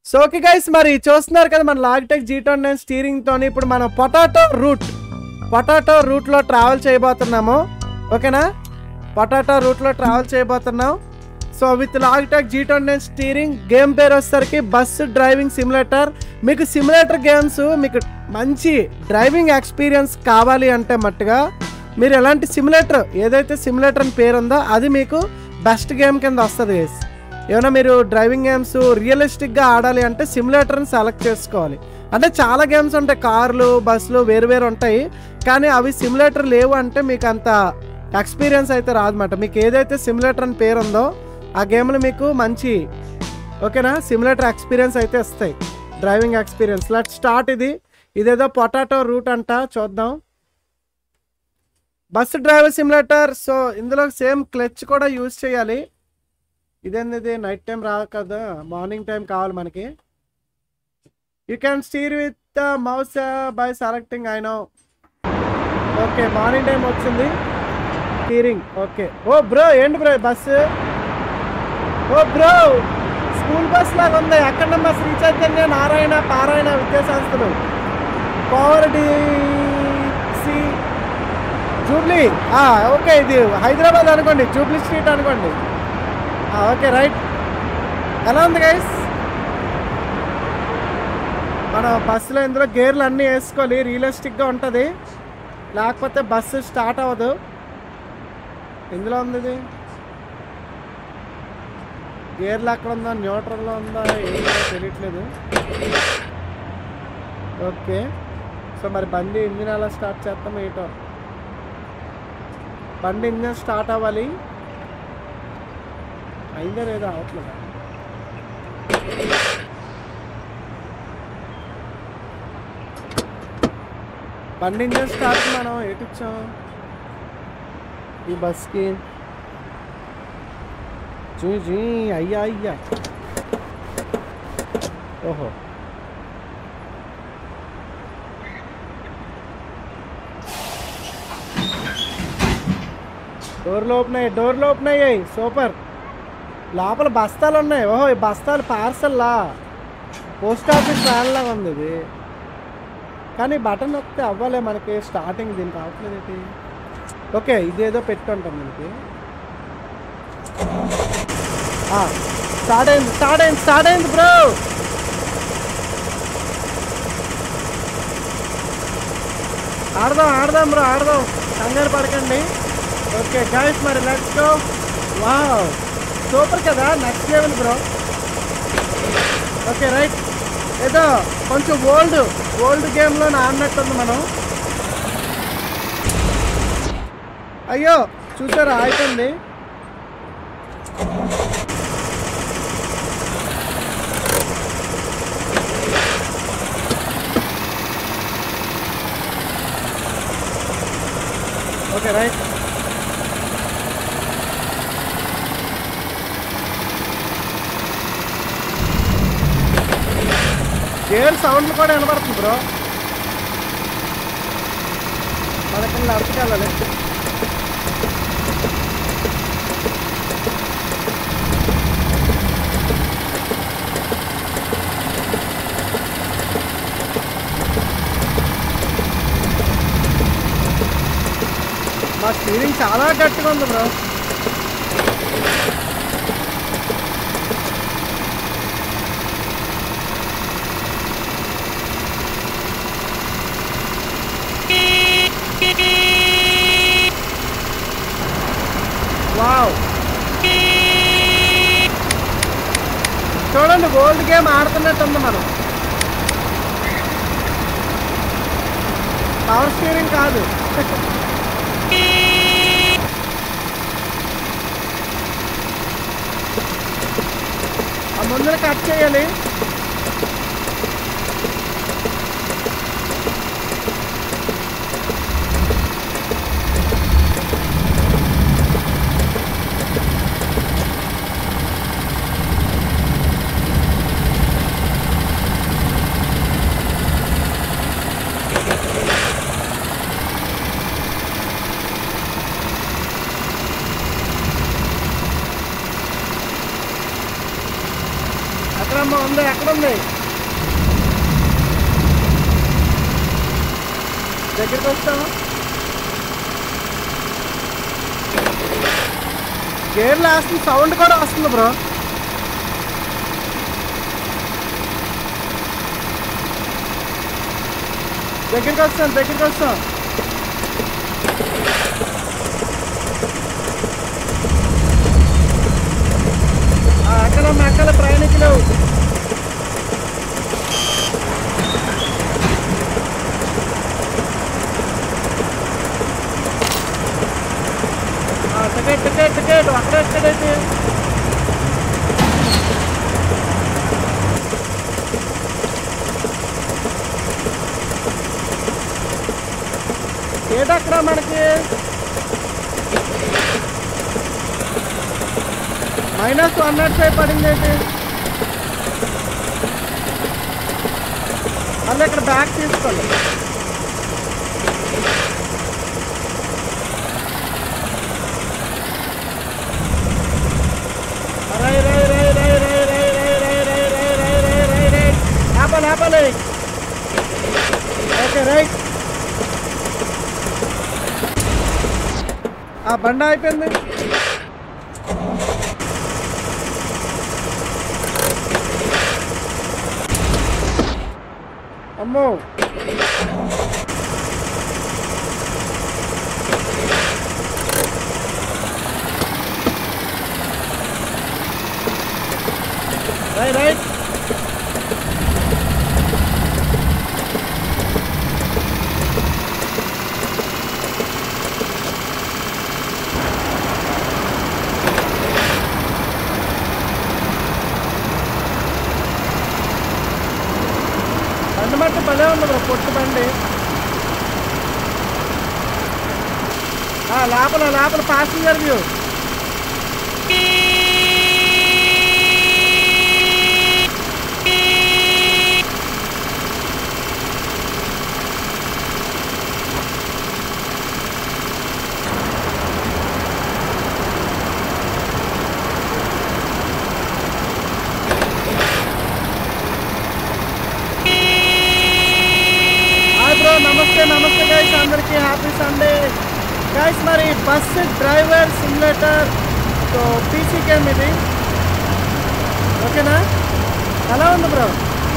So okay guys, మరి చూస్తున్నారు కదా మన లాగిటెక్ G29 స్టీరింగ్ తోని ఇప్పుడు మనం పొటాటో రూట్లో ట్రావెల్ చేయబోతున్నాము. ఓకేనా, పొటాటో రూట్లో ట్రావెల్ చేయబోతున్నాం. So with Logitech G29 steering. Game పేరు వచ్చేసరికి బస్ డ్రైవింగ్ సిమ్యులేటర్. మీకు సిమ్యులేటర్ గేమ్స్, మీకు మంచి డ్రైవింగ్ ఎక్స్పీరియన్స్ కావాలి అంటే మట్టుగా మీరు ఎలాంటి సిమ్యులేటర్, ఏదైతే సిమ్యులేటర్ అని పేరు ఉందో అది మీకు బెస్ట్ గేమ్ కింద వస్తుంది గైస్. ఏమైనా మీరు డ్రైవింగ్ గేమ్స్ రియలిస్టిక్గా ఆడాలి అంటే సిమ్యులేటర్ని సెలెక్ట్ చేసుకోవాలి. అంటే చాలా గేమ్స్ ఉంటాయి, కార్లు బస్సులు వేరు ఉంటాయి, కానీ అవి సిమ్యులేటర్ లేవు అంటే మీకు అంత ఎక్స్పీరియన్స్ అయితే రాదన్నమాట. మీకు ఏదైతే సిమ్యులేటర్ అని పేరు ఉందో ఆ గేమ్లు మీకు మంచి ఓకేనా సిమ్యులేటర్ ఎక్స్పీరియన్స్ అయితే వస్తాయి, డ్రైవింగ్ ఎక్స్పీరియన్స్. Let start. ఇదేదో పొటాటో రూట్ అంట, చూద్దాం. Bus driver simulator. సో ఇందులో సేమ్ క్లచ్ కూడా యూజ్ చేయాలి. ఇదేంది, నైట్ టైం రాదు కదా, మార్నింగ్ టైం కావాలి మనకి. You can steer with mouse by selecting. I know. Okay, morning time వచ్చింది స్టీరింగ్. ఓకే. ఓ బ్రో, ఏంటి bro bus? Oh bro, school bus లాగా ఉంది. ఎక్కడ నెంబర్? శ్రీ చైతన్య నారాయణ పారాయణ విద్యాసంస్థలు, పవర్డిసి, జూబ్లీ. ఓకే, ఇది హైదరాబాద్ అనుకోండి, జూబ్లీ స్ట్రీట్ అనుకోండి. Okay right. ఎలా ఉంది గైస్? మన బస్సులో ఇందులో గేర్లు అన్నీ వేసుకోవాలి, రియలిస్టిక్గా ఉంటుంది, లేకపోతే బస్సు స్టార్ట్ అవ్వదు. ఇందులో ఉంది ఇది గేర్లు ఎక్కడ ఉందా, న్యూట్రల్లో ఉందా, ఏంటో తెలియట్లేదు. ఓకే, సో మరి బండి ఇంజిన్ ఎలా స్టార్ట్ చేస్తాం ఏంటో. బండి ఇంజిన్ స్టార్ట్ అవ్వాలి. అయిందా లేదా? అవట్లేదా? బండి ఇంజిన్ స్టార్ట్ మనం ఏటిచ్చాం ఈ బస్కి? జీ అయ్యా. ఓహో, డోర్లు ఓపెన్ అయ్యాయి. సూపర్. లోపల బస్తాలు ఉన్నాయి. ఓహో, ఈ బస్తాలు పార్సల్లా, పోస్ట్ ఆఫీస్ వ్యాన్ లాగా ఉంది ఇది. కానీ బటన్ నొక్కితే అవ్వలే మనకి స్టార్టింగ్, దీనికి అవ్వట్లేదు ఏంటి? ఓకే, ఇదేదో పెట్టుంటాం మనకి. స్టార్ట్ అయింది బ్రో. ఆడదాం బ్రో, ఆడదాం, కంగారు పడకండి. ఓకే గైస్, మరి లెట్స్ గో. వావ్, సూపర్ కదా, next level bro. Okay right. ఏదో కొంచెం ఓల్డ్ గేమ్లో ఆడినట్టుంది మనం. అయ్యో చూసారా, అయిపోయింది. Okay right. గేర్ సౌండ్లు కూడా వినబడుతుంది బ్రో. మనకి నడుచుకెళ్ళాలి. మా స్టీరింగ్ చాలా గట్టిగా ఉంది బ్రో. వావ్, చూడండి, ఓల్డ్ గేమ్ ఆడుతున్నట్టుంది మనం. పవర్ స్టీరింగ్ కాదు. ఆ ముందున కట్ చేయాలి. అక్కడ ఉంది. ఎక్కడుంది? దగ్గరికి వస్తాము. గేర్లు వేస్తుంది, సౌండ్ కూడా వస్తుంది బ్రో. దగ్గరికి వస్తాం. ఎక్కల ప్రయాణికులు. టికెట్ అక్కడ ఎక్కడైతే ఏదక్కడ మనకి -105 పడింది ఏంటి? మళ్ళీ ఇక్కడ బ్యాక్ తీసుకోండి. ఆపాలి. Okay right. ఆ బండ అయిపోయింది. అమ్మో రైట్. బండి మట్టి భలే ఉంది బ్రో, పొట్టు బండి. లోపల ప్యాసింజర్ వ్యూ. నమస్తే గైస్, అందరికీ హ్యాపీ సండే గైస్. మరి bus driver simulator so PC game ఇది, ఓకేనా? ఎలా ఉంది బ్రో?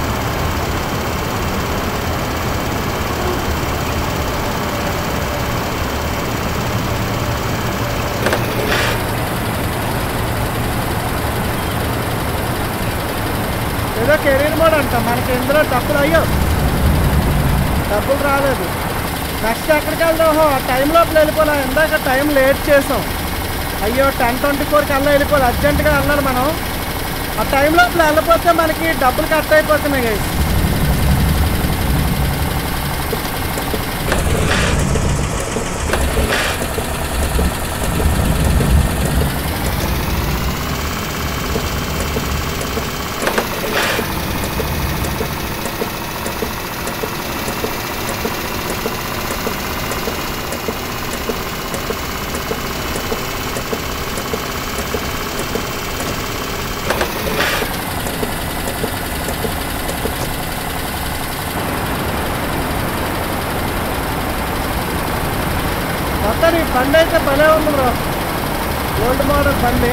ఏదో కెరీర్ మోడ్ అంట మనకి. ఇందులో డబ్బులు రాలేదు. నెక్స్ట్ ఎక్కడికి వెళ్దాం? ఆ టైం లోపల వెళ్ళిపోలే. ఇందాక టైం లేట్ చేసాం. అయ్యో 10:24కి వెళ్ళిపోవాలి. అర్జెంటుగా వెళ్ళాలి మనం. ఆ టైం లోపల వెళ్ళిపోతే మనకి డబ్బులు కట్ అయిపోతున్నాయి గైస్. మొత్తం ఈ బండి అయితే భలే ఉంది బ్రో, ఓల్డ్ మోడల్ బండి.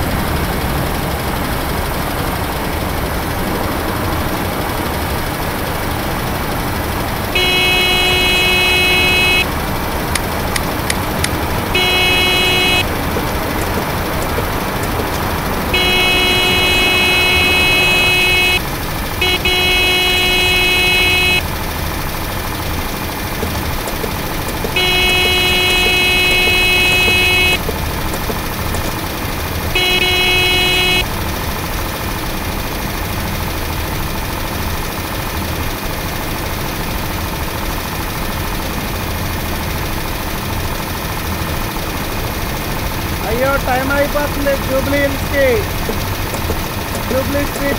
అయ్యో టైం అయిపోతుంది. జూబ్లీ హిల్స్కి, జూబ్లీ స్ట్రీట్.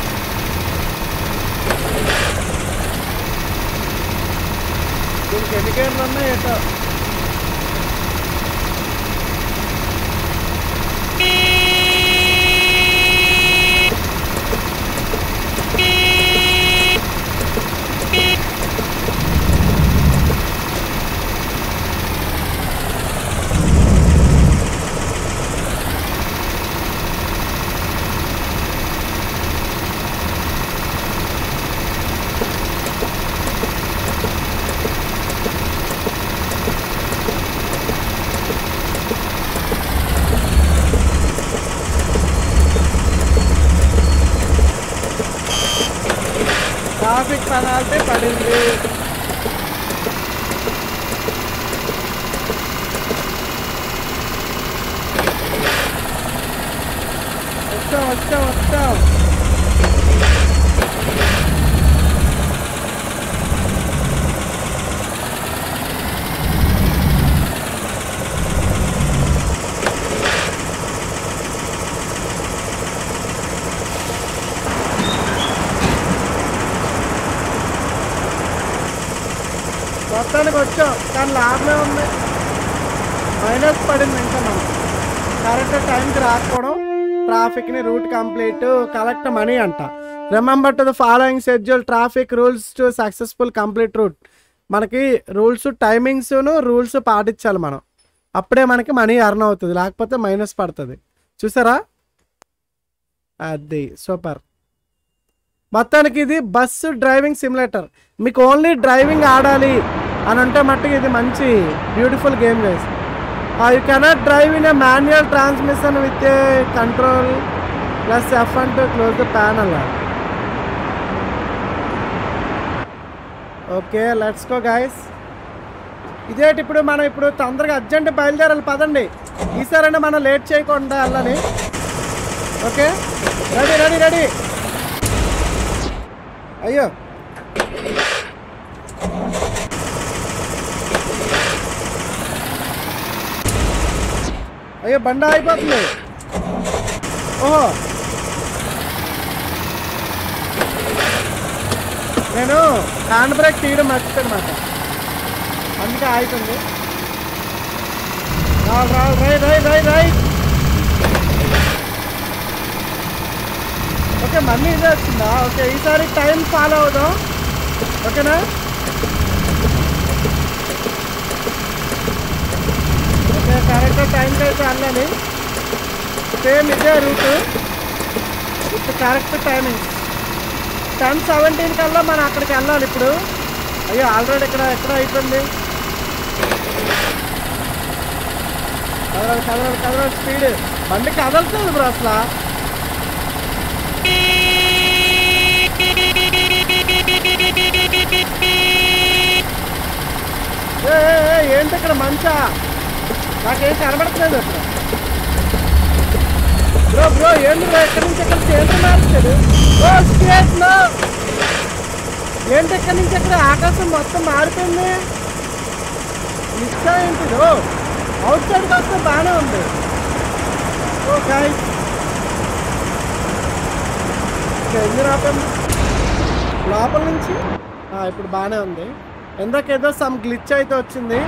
దీనికి ఎన్ని గేర్లు ఉన్నాయి ఏటో. ట్రాఫిక్ పెనాల్టీ పడింది. వచ్చాం. మొత్తానికి వచ్చాం, కానీ లాభమే ఉంది. మైనస్ పడింది. ఇంకా మనం కరెక్ట్ టైంకి రాకపోవడం, ట్రాఫిక్ని రూట్ కంప్లీట్, కలెక్ట్ మనీ అంట. Remember to the following schedule traffic rules to successful complete route. మనకి రూల్స్ టైమింగ్స్ను రూల్స్ పాటించాలి మనం, అప్పుడే మనకి మనీ ఎర్న్ అవుతుంది, లేకపోతే మైనస్ పడుతుంది. చూసారా, అది సూపర్. మొత్తానికి ఇది బస్సు డ్రైవింగ్ సిమ్యులేటర్. మీకు ఓన్లీ డ్రైవింగ్ ఆడాలి అని అంటే మట్టుకు ఇది మంచి beautiful game guys. You cannot drive in a manual transmission with a control plus F1 to close the panel. Okay, let's go guys. ఇదేంటి ఇప్పుడు మనం తొందరగా అర్జెంట్ బయలుదేరాలి, పదండి. ఈసారైనా మనం లేట్ చేయకుండా వెళ్ళాలి. Okay, ready. అయ్యో బండ అయిపోతుంది. ఓహో, నేను హ్యాండ్ బ్రేక్ తీయడం మర్చిపోయానమాట, అందుకే ఆగుతుంది. రైట్. ఓకే, మనీ ఇదే వచ్చిందా? ఓకే, ఈసారి టైం ఫాలో అవుదాం. ఓకేనా? ఓకే, కరెక్ట్ టైంకి అయితే వెళ్ళాలి. సేమ్ ఇదే రూటు విత్ కరెక్ట్ టైమింగ్. 10:17 కల్లా మనం అక్కడికి వెళ్ళాలి ఇప్పుడు. అయ్యో, ఆల్రెడీ ఎక్కడ అయిపోయింది. కదరాలి స్పీడ్. బండి కదలుతుంది బ్రో అసలు. ఏంటి ఇక్కడ మంచా? నాకేం కనబడట్లేదు అక్కడ. బ్రో ఏంటి బ్రో, ఎక్కడి నుంచి ఎక్కడ చేసి మార్చాడు. ఏంటి ఎక్కడి నుంచి ఎక్కడ ఆకాశం మొత్తం మారిపోయింది. నిశ్చయం ఏంటి? అవుట్ సైడ్కి వస్తే బాగానే ఉంది. ఓకే, ఎందుకు ఆపండి లోపల నుంచి. ఇప్పుడు బాగానే ఉంది. ఇందాకేదో సమ్ గ్లిచ్ అయితే వచ్చింది,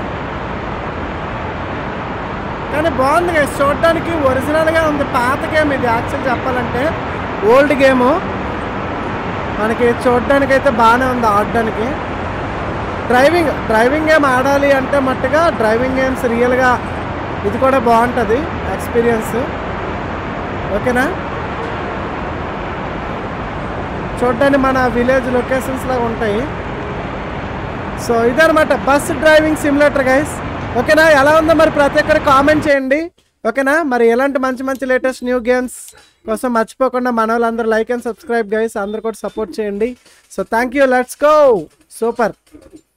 కానీ బాగుంది కదా చూడడానికి. ఒరిజినల్గా ఉంది. పాత గేమ్ ఇది యాక్చువల్ చెప్పాలంటే, ఓల్డ్ గేము. మనకి చూడడానికి అయితే బాగానే ఉంది ఆడడానికి. డ్రైవింగ్ గేమ్ ఆడాలి అంటే మట్టుగా డ్రైవింగ్ గేమ్స్ రియల్గా ఇది కూడా బాగుంటుంది ఎక్స్పీరియన్స్. ఓకేనా? చూడడానికి మన విలేజ్ లొకేషన్స్ లాగా ఉంటాయి. సో ఇదనమాట బస్ డ్రైవింగ్ సిమ్యులేటర్ గైస్. ఓకేనా? ఎలా ఉందో మరి ప్రతి ఒక్కరు కామెంట్ చేయండి. ఓకేనా? మరి ఎలాంటి మంచి లేటెస్ట్ న్యూ గేమ్స్ కోసం మర్చిపోకుండా మన వాళ్ళందరూ లైక్ అండ్ సబ్స్క్రైబ్ గైస్, అందరు కూడా సపోర్ట్ చేయండి. So thank you, let's go. Super.